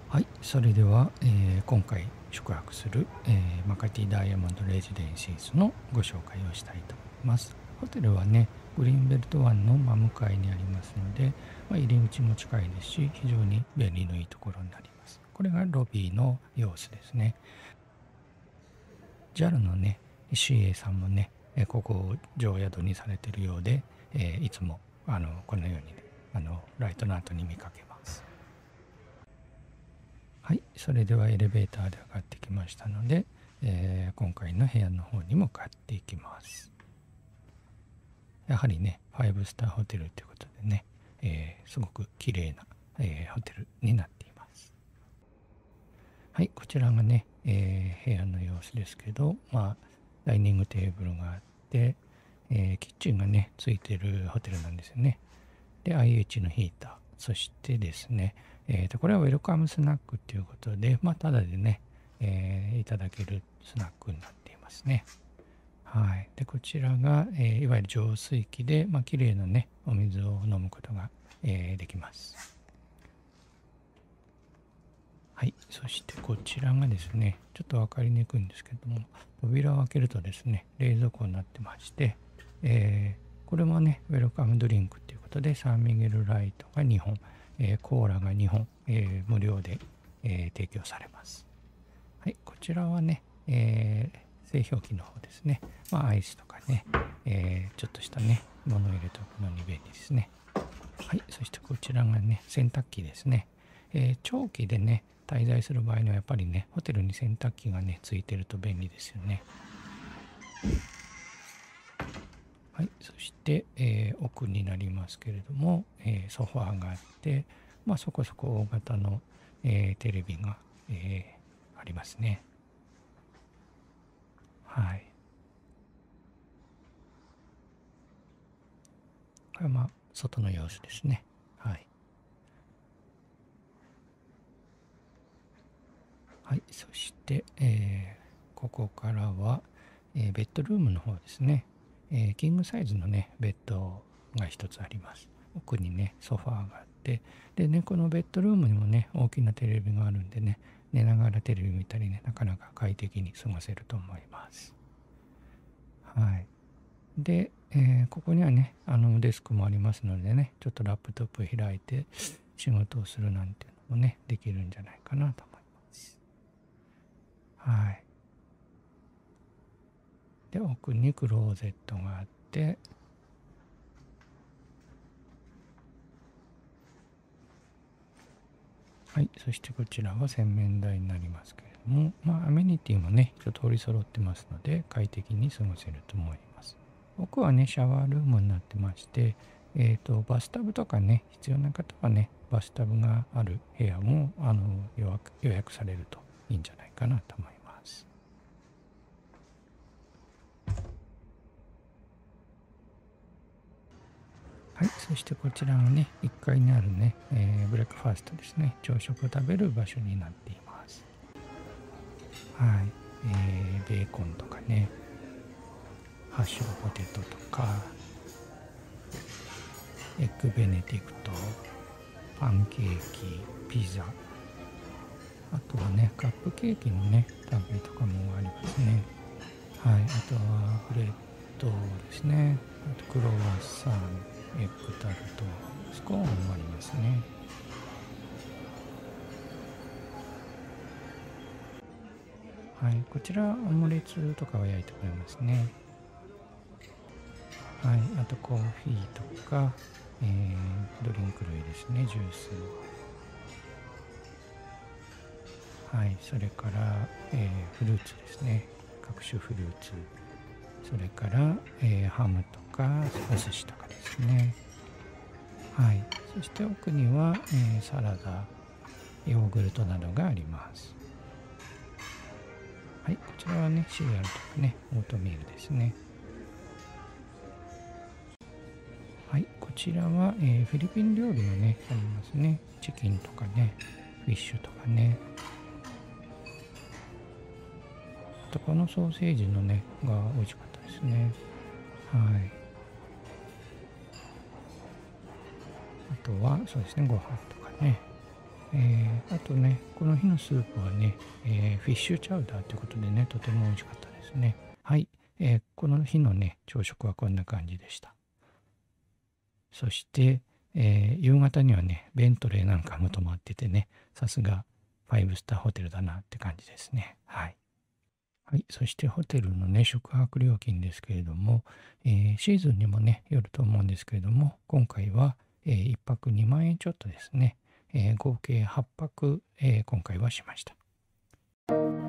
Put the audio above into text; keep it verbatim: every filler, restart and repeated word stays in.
はい、それでは、えー今回宿泊する、えーマカティダイヤモンドレジデンシーズのご紹介をしたいと思います。ホテルはね、グリーンベルト湾の真向かいにありますので、まあ、入り口も近いですし、非常に便利のいいところになります。これがロビーの様子ですね。ジャル のね、シーエー さんもね、えーここを常宿にされているようで、えーいつもあのこのようにね、あのライトの後に見かけます。はい、それではエレベーターで上がってきましたので、えー今回の部屋の方に向かっていきます。やはりね、ファイブスターホテルということでね、えーすごく綺麗な、えーホテルになっています。はい、こちらがね、えー部屋の様子ですけど、まあ、ダイニングテーブルがあって、えーキッチンがね、ついてるホテルなんですよね。で、アイエイチ のヒーター、そしてですね、えーと、これはウェルカムスナックということで、まあ、ただでね、えーいただけるスナックになっていますね。はい。で、こちらが、えーいわゆる浄水器で、まあ、綺麗なね、お水を飲むことが、えーできます。はい。そしてこちらがですね、ちょっと分かりにくいんですけども、扉を開けるとですね、冷蔵庫になってまして、えーこれもね、ウェルカムドリンクということで、サンミゲルライトがにほん、えーコーラがにほん、えー無料で、えー提供されます。はい。こちらはね、えー製氷機の方ですね。まあ、アイスとかね、えーちょっとしたね、ものを入れておくのに便利ですね。はい、そしてこちらがね、洗濯機ですね。えー長期でね、滞在する場合にはやっぱりね、ホテルに洗濯機がね、ついてると便利ですよね。はい、そして、えー奥になりますけれども、えーソファーがあって、まあ、そこそこ大型の、えーテレビが、えーありますね。はい。これはまあ、外の様子ですね。はい。はい、そして、えーここからは、えーベッドルームの方ですね、えーキングサイズのね、ベッドが一つあります。奥にね、ソファーがあって、でね、このベッドルームにもね、大きなテレビがあるんでね、寝ながらテレビ見たりね、なかなか快適に過ごせると思います。はい。で、えーここにはね、あのデスクもありますのでね、ちょっとラップトップ開いて仕事をするなんていうのもね、できるんじゃないかなと思います。はい。で、奥にクローゼットがあって、はい、そしてこちらは洗面台になりますけれども、まあ、アメニティもね、一通り揃ってますので、快適に過ごせると思います。奥はね、シャワールームになってまして、えっと、バスタブとかね、必要な方はね、バスタブがある部屋も、あの、予約、予約されるといいんじゃないかなと思います。はい、そしてこちらがね、いっかいにあるね、えーブレックファーストですね、朝食を食べる場所になっています。はい、えーベーコンとかね、ハッシュドポテトとか、エッグベネディクト、パンケーキ、ピザ、あとはね、カップケーキのね、類とかもありますね。はい、あとはブレッドですね。あとクロワッサン、エッグタルト、スコーンもありますね。はい、こちらオムレツとかは焼いてくれますね。はい、あとコーヒーとか、えードリンク類ですね、ジュース。はい、それから、えーフルーツですね。各種フルーツ。それから、えーハムとかお寿司とかですね。はい、そして奥には、えーサラダ、ヨーグルトなどがあります。はい、こちらはね、シリアルとかね、オートミールですね。はい、こちらは、えーフィリピン料理がね、ありますね。チキンとかね、フィッシュとかね。あとこのソーセージのね、が美味しかったですね。はい。あとは、そうですね、ご飯とかね。 えーあとね、この日のスープはね、えーフィッシュチャウダーということでね、とても美味しかったですね。はい、えーこの日のね、朝食はこんな感じでした。そして、えー夕方にはね、ベントレーなんかも泊まっててね、さすがファイブスターホテルだなって感じですね。はい。はい、そしてホテルのね、宿泊料金ですけれども、えーシーズンにもね、よると思うんですけれども、今回は、えーいっぱくにまん円ちょっとですね、えー合計はっぱく、えー今回はしました。